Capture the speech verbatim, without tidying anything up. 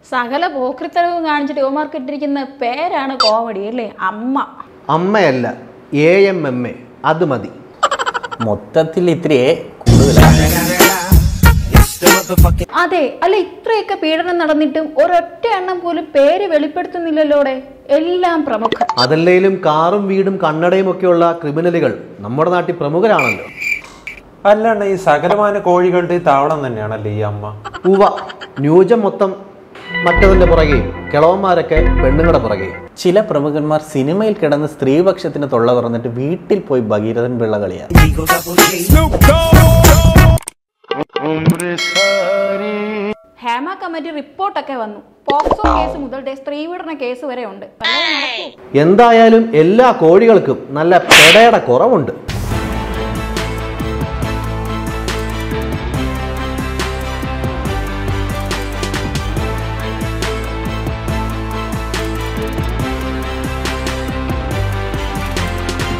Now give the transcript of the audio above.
സകല പോക്രിത്തരവും കാണിച്ചിട്ട് യുവമാർക്ക് ഇട്ടിരിക്കുന്ന പേരാണ് കോമഡി അല്ലേ? അമ്മ. അമ്മയല്ല, എ എം എം എ, അത് മതി. മൊത്തത്തിൽ ഇത്രയേ കൂടുതലാണ്. അതെ, അല്ല ഇത്രയൊക്കെ പീഡനം നടന്നിട്ടും ഒരൊറ്റ എണ്ണം പോലും പേര് വെളിപ്പെടുത്തുന്നില്ലല്ലോടെ. എല്ലാം പ്രമുഖർ. അതല്ലേലും കാറും വീടും കണ്ണടയും ഒക്കെയുള്ള ക്രിമിനലുകൾ നമ്മുടെ നാട്ടിൽ പ്രമുഖരാണല്ലോ. അല്ലാണ്ട് ഈ സകലമാന കോഴികളുടെ താവളം തന്നെയാണല്ലേ ഈ അമ്മ. ഉവ, ന്യൂജം മൊത്തം മറ്റതിന്റെ പുറകെ, കിളവന്മാരൊക്കെ പെണ്ണുങ്ങളുടെ പുറകെ. ചില പ്രമുഖന്മാർ സിനിമയിൽ കിടന്ന് സ്ത്രീപക്ഷത്തിന് തൊള്ള തുറന്നിട്ട് വീട്ടിൽ പോയി ഭഗീരഥൻ പിള്ള കളിയാണ്. ഹേമ കമ്മിറ്റി റിപ്പോർട്ടൊക്കെ വന്നു. പോക്സോ കേസ് മുതൽ സ്ത്രീപീഡന കേസ് വരെ ഉണ്ട്. എന്തായാലും എല്ലാ കോഴികൾക്കും നല്ല പെടയുടെ കുറവുണ്ട്.